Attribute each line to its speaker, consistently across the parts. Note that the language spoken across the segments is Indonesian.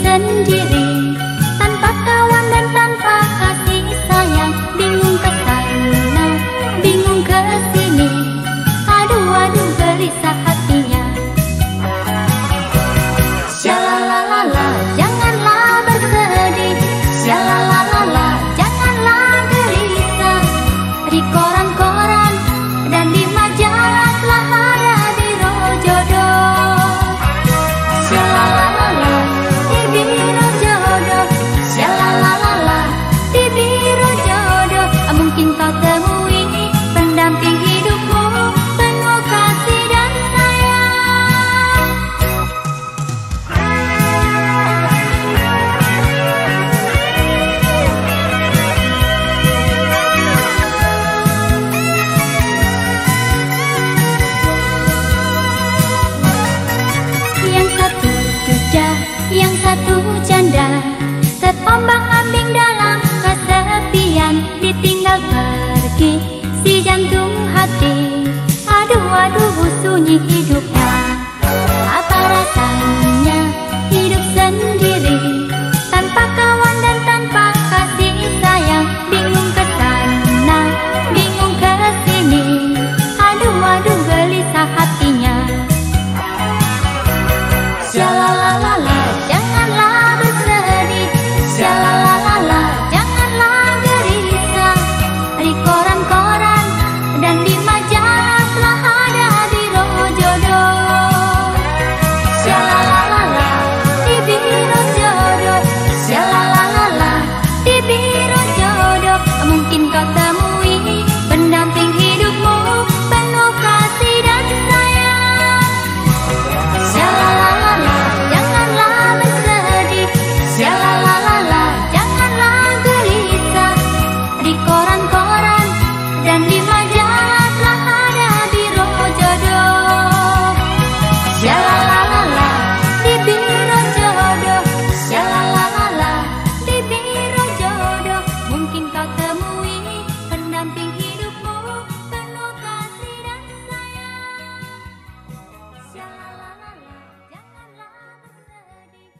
Speaker 1: sendiri, tanpa kawan dan tanpa kasih sayang. Bingung ke sana, bingung ke sini, aduh gelisah hatinya. Syalalala, janganlah bersedih. Syalalala, janganlah gelisah. Di koran-koran dan di majalah telah ada biro jodoh. Syalalala, di biro jodoh. Syalalala, di biro jodoh. Mungkin kau temui pendamping hidupmu, penuh kasih dan sayang. Yang satu duda, yang satu janda, terombang-ambing dalam kesepian, ditinggal pergi si jantung hati. Aduh sunyi hidupnya. Apa rasanya hidup sendiri, tanpa kawan dan tanpa kasih sayang. Bingung ke sana, bingung ke sini, aduh gelisah hatinya. Syalalala, janganlah bersedih. Syalalala, janganlah gelisah. Di koran-koran dan di majalah telah ada biro jodoh. Syalalala, di biro jodoh. Syalalala, di biro jodoh. Mungkin kau temui pendamping hidupmu, penuh kasih dan sayang. Syalalala, janganlah bersedih. Syalalala, janganlah gelisah. Di koran-koran dan di majalah telah ada biro jodoh. Syalalala, di biro jodoh. Syalalala, di biro jodoh. Mungkin kau temui pendamping hidupmu, penuh kasih dan sayang. Syalalala, janganlah bersedih.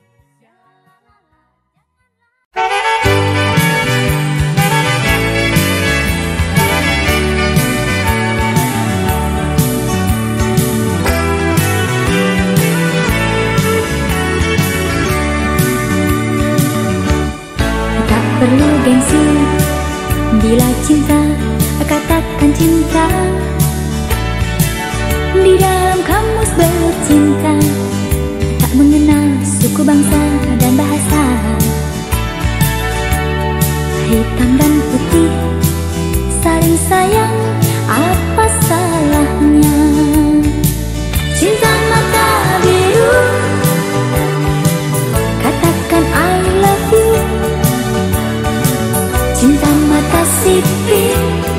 Speaker 1: Tak perlu gengsi bila cinta, katakan cinta. Di dalam kamus bercinta, tak mengenal suku, bangsa, dan bahasa. Hitam dan putih saling sayang, apa salahnya? Cinta mata biru, katakan I love you. Cinta mata sipit,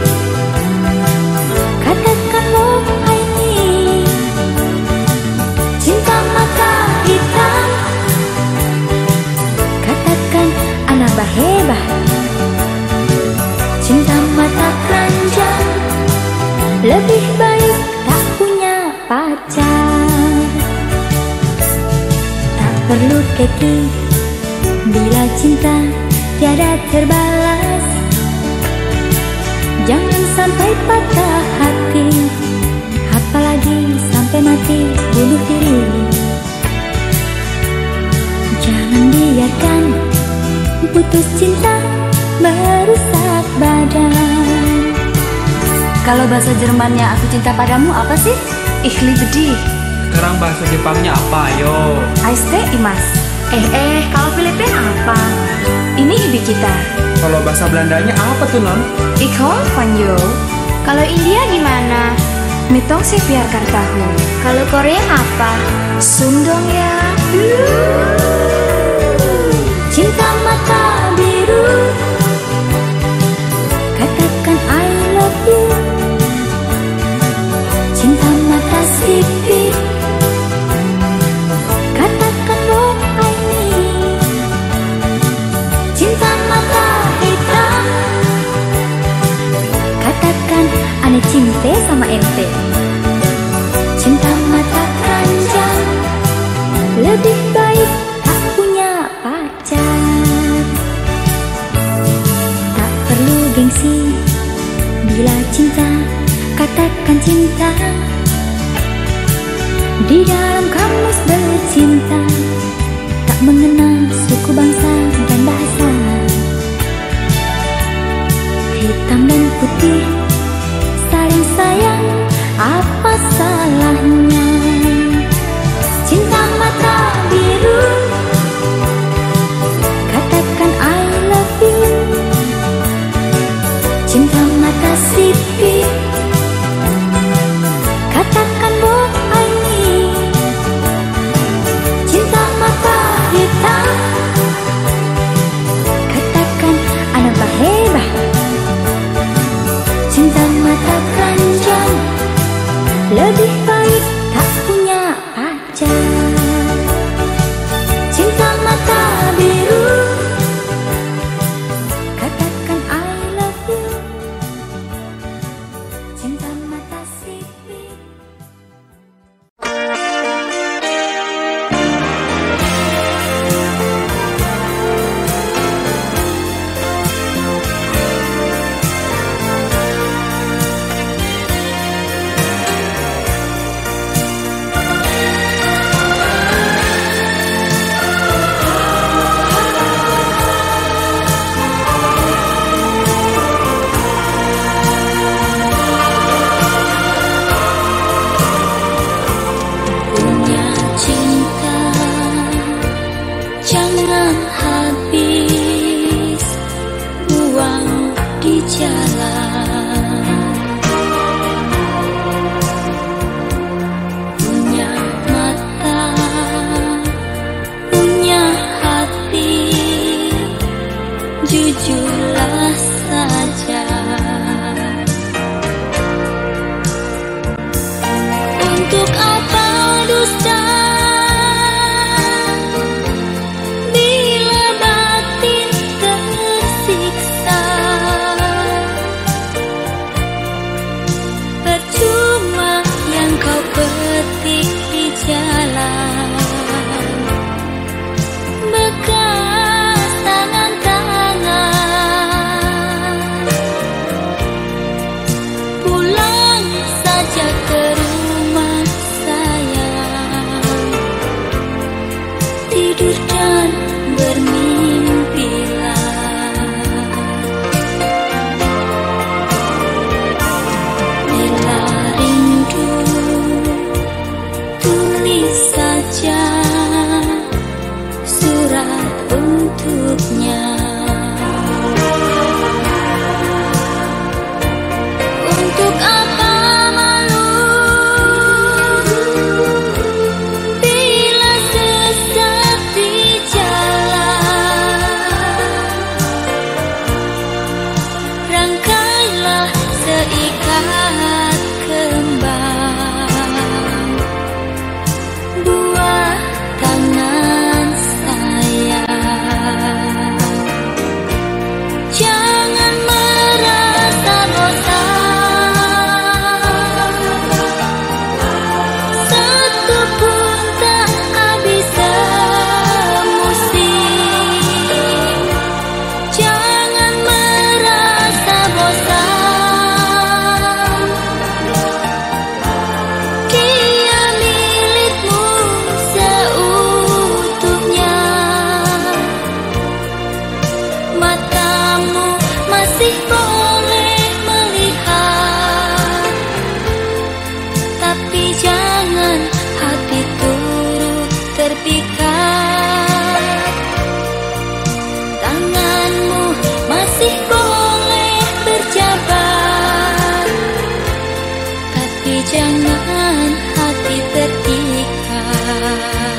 Speaker 1: katakan love I need. Cinta mata hitam, katakan ana bahebah. Cinta mata keranjang, lebih baik tak punya pacar. Tak perlu keki bila cinta tiada terbalas. Jangan sampai patah hati, apalagi sampai mati bunuh diri. Jangan biarkan putus cinta merusak badan.
Speaker 2: Kalau bahasa Jermannya aku cinta padamu apa sih? Ich liebe dich.
Speaker 3: Sekarang bahasa Jepangnya apa, ayo?
Speaker 2: Aiste imas. Kalau Filipina apa? Ini ibi kita.
Speaker 3: Kalau bahasa Belandanya apa tuh, Non?
Speaker 2: Ik hou van jou. Kalau India gimana? Mitong sih biarkan tahu. Kalau Korea apa? Sundong ya.
Speaker 1: Cinta mata biru, katakan I love you. Cinta mata sipit, katakan love I need. Cinta mata hitam, katakan ane cinta sama ente. Cinta mata keranjang, lebih baik tak punya katakan cinta. Di dalam kamus bercinta tak mengenal suku, bangsa, dan bahasa. Hitam dan putih saling sayang, apa salahnya? Cinta mata biru, katakan I love you. Cinta mata sipit, katakan boh I need. Cinta mata hitam, katakan ana bahebah. Cinta mata keranjang, lebih baik tak punya pacar. Cinta mata biru, katakan I love you. Cinta mata sipit. Punya cinta, jangan habis buang di jalan. Punya mata, punya hati, jujurlah saja. Untuk apa dusta bila batin tersiksa? Percuma yang kau petik di jalan, bekas tangan-tangan. Pulang saja ke rumah sayang, tidur dan bermimpilah. Bila rindu, tulis saja surat untuknya. Untuk apa malu bila sesat di jalan? Rangkailah seikat kembang, buah tangan sayang. Jangan merasa bosan, satu pun tak habis semusim. Jangan merasa bosan, dia milikmu seutuhnya. Matamu masih boleh melihat, tapi jangan hati turut terpikat. Tanganmu masih boleh berjabat, tapi jangan hati terikat.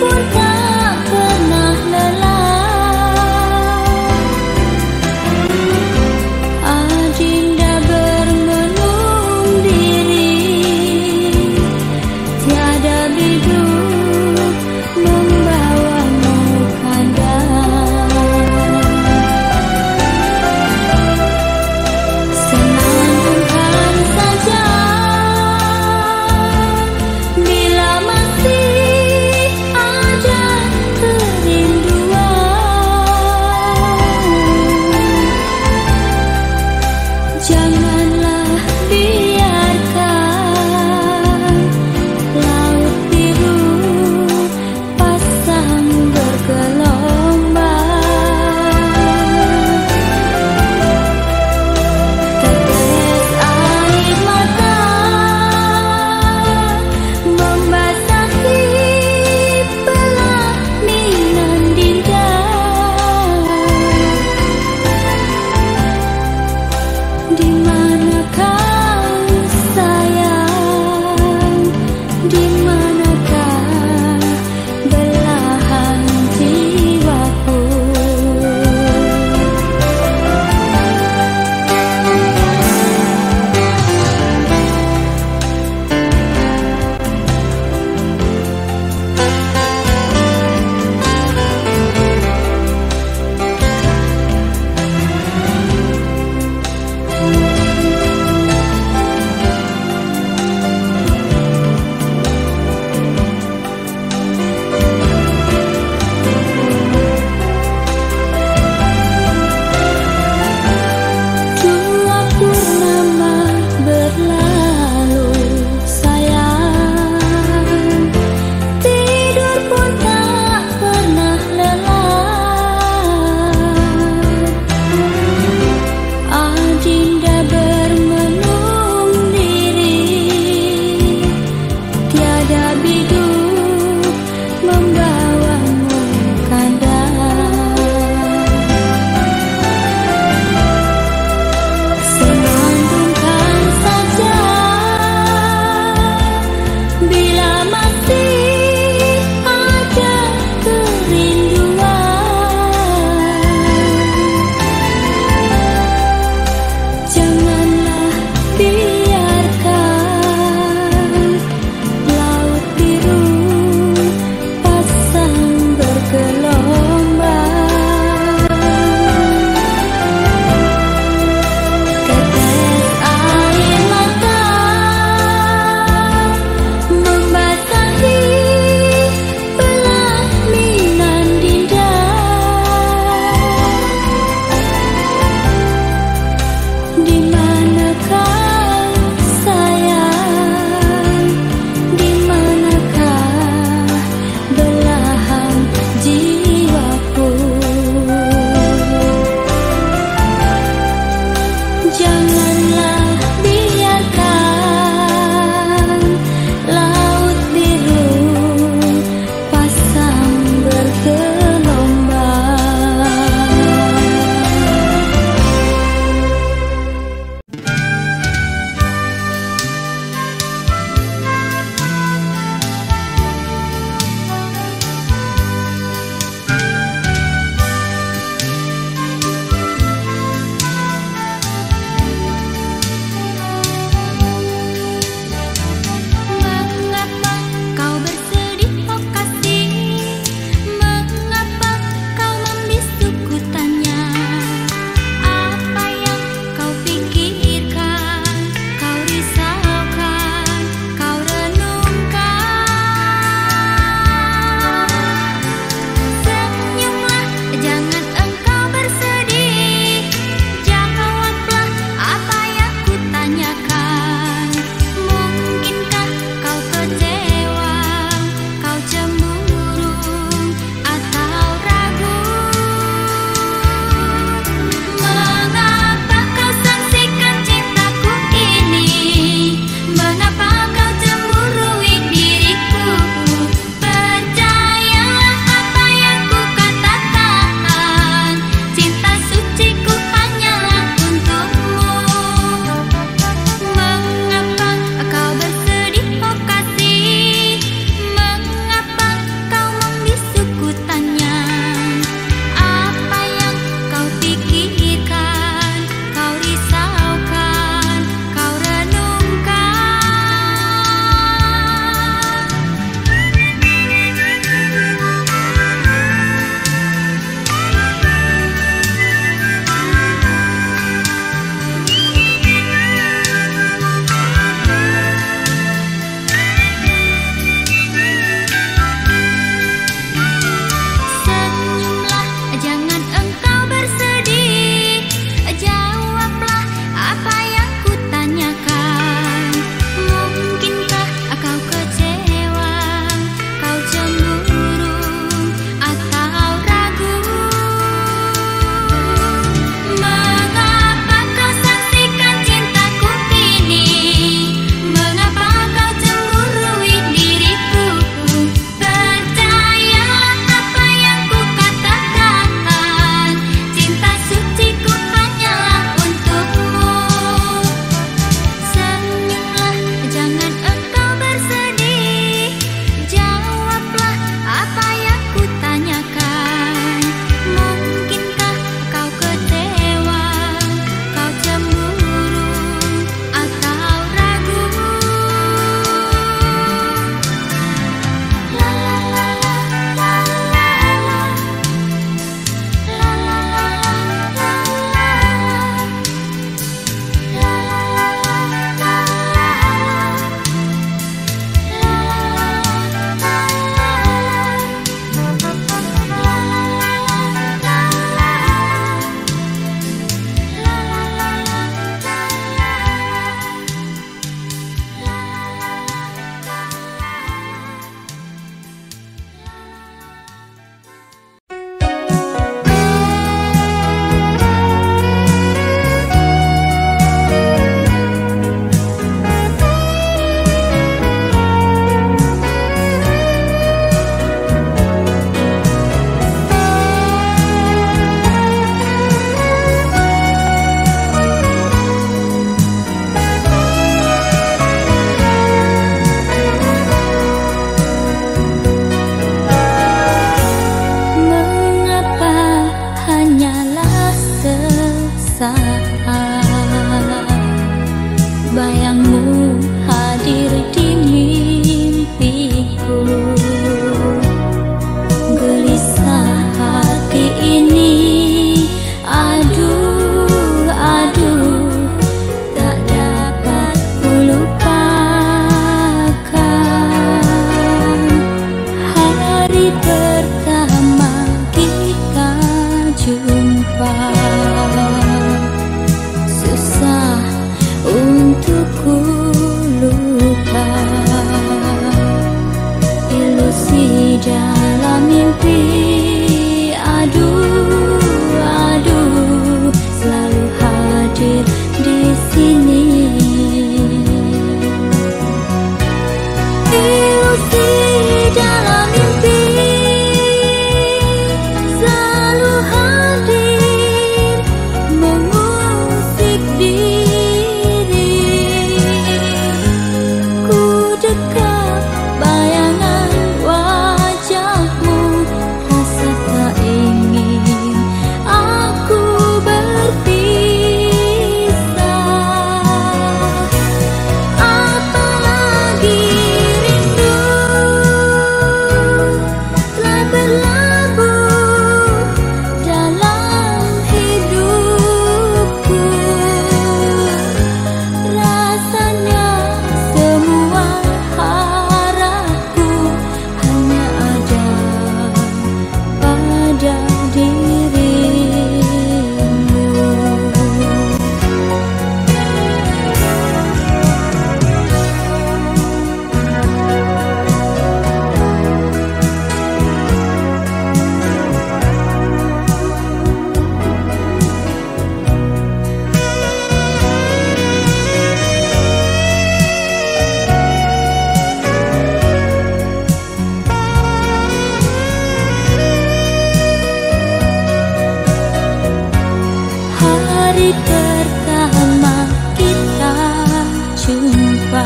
Speaker 1: pun tak pernah lelah. Adinda bermenung diri, tiada biduk membawamu kanda. Senandungkan saja bila masih ada pertama kita jumpa, susah untuk ku lupa. Ilusi dalam mimpi, aduh, aduh, selalu hadir di sini. Ilusi dalam mimpi selalu hadir, mengusik diri. Ku dekat bayangan wajahmu, rasa tak ingin aku berpisah. Apalagi rindu telah berlabuh dalam hidupku. Rasanya semua harapku hanya ada pada dirimu. Hari pertama kita jumpa,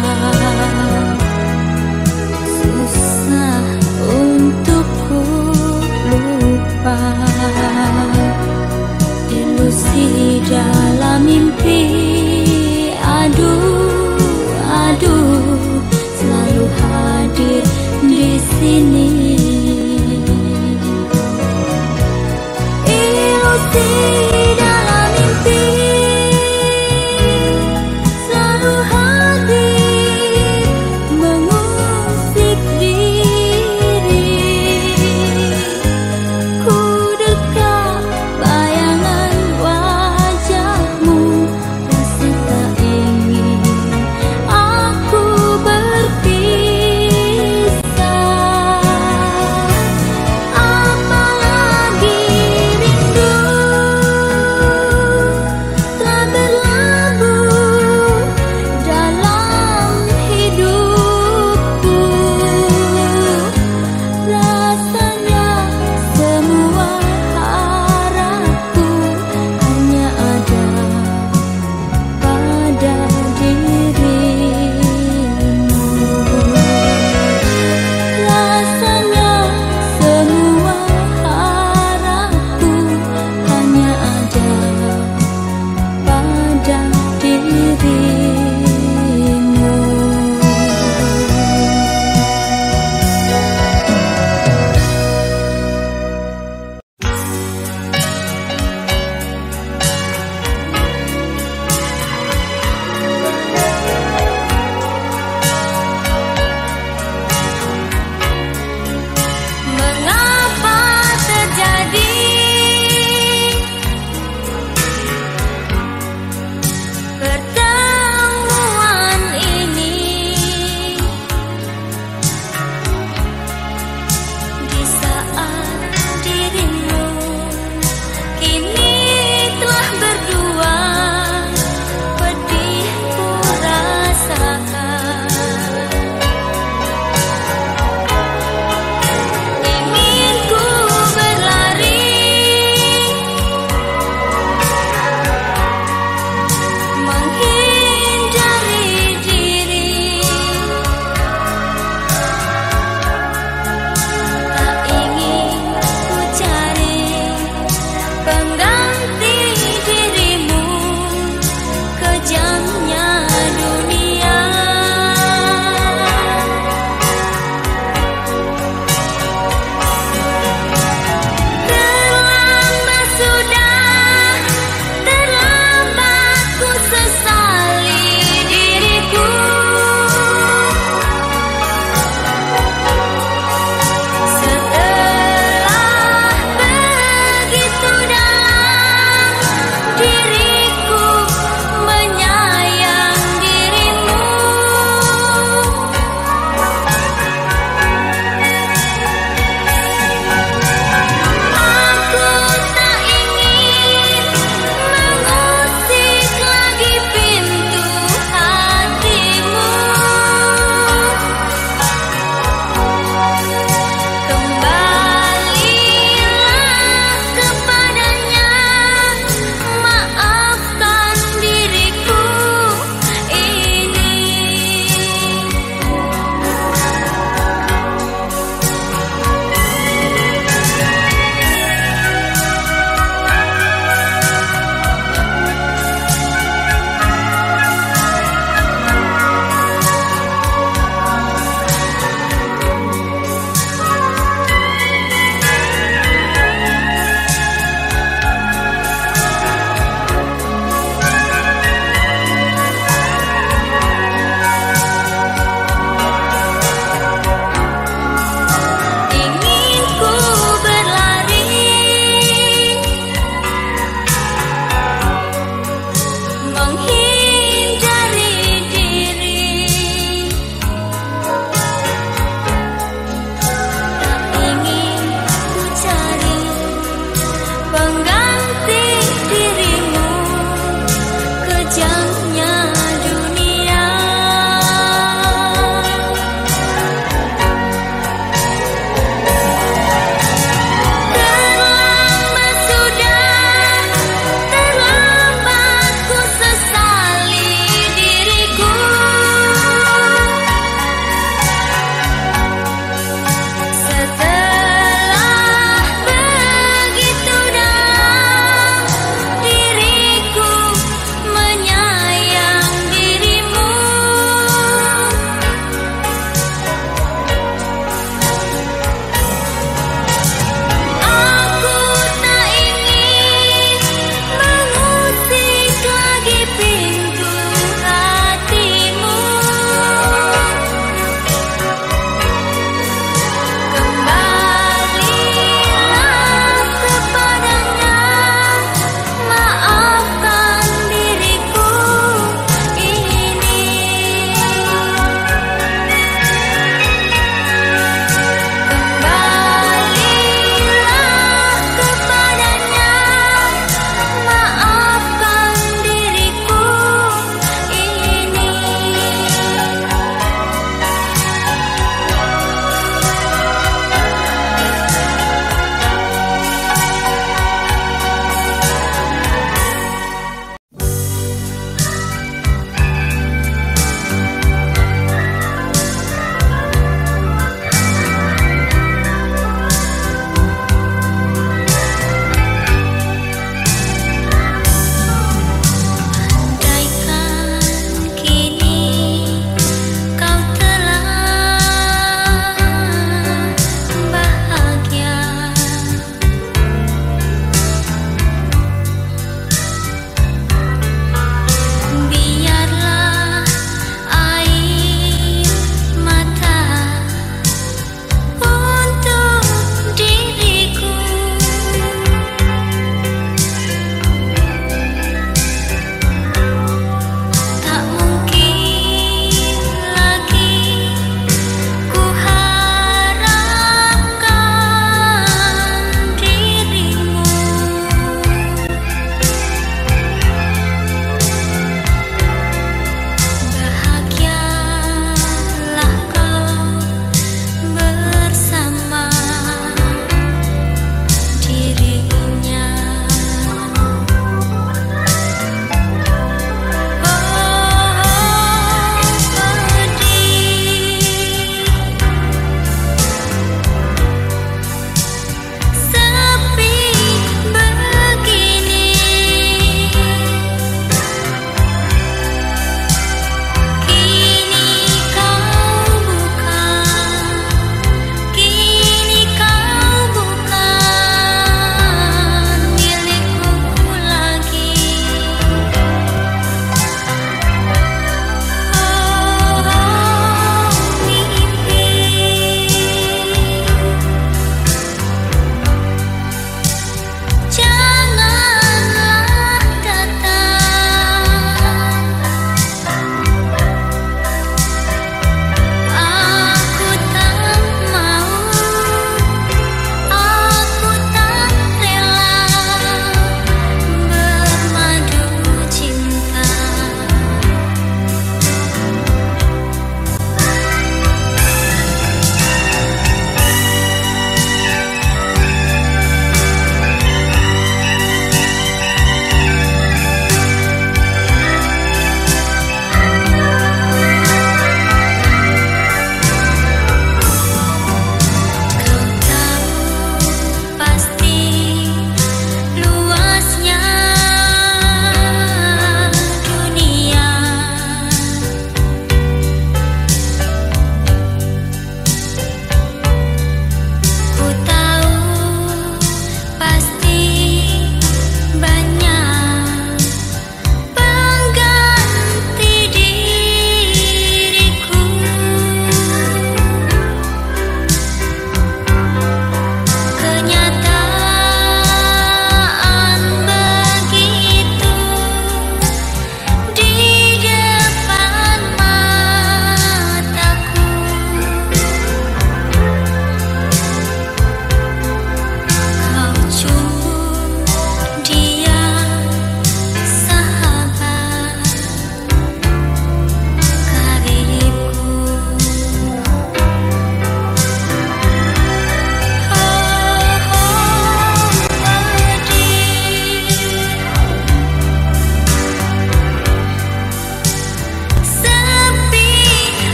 Speaker 1: susah untuk ku lupa. Ilusi dalam mimpi, aduh, aduh, selalu hadir di sini. Ilusi dalam mimpi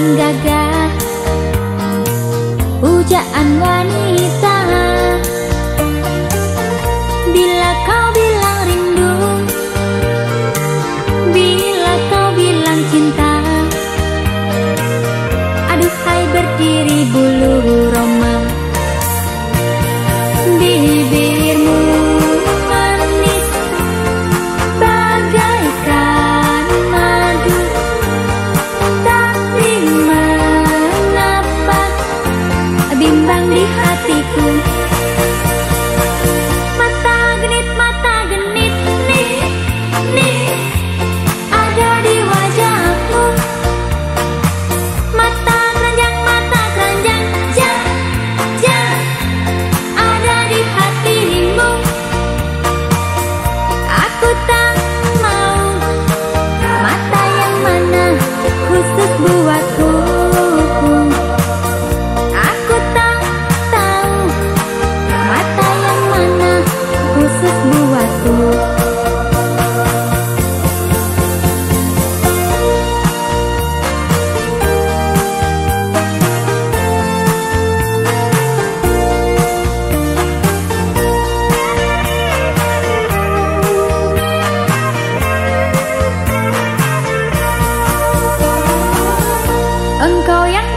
Speaker 1: paling gagah, pujaan wanita. Bila kau bilang rindu, bila kau bilang cinta, aduhai berdiri bulu roma. Bibirmu manis bagaikan madu, tapi mengapa bimbang di hatiku. Mata genit nih, nih ada di wajahmu. Mata keranjang, jang, jang ada di hatimu. Aku tak mau mata yang mana khusus buatku. Aku tak tahu mata yang mana khusus buatku. Engkau yang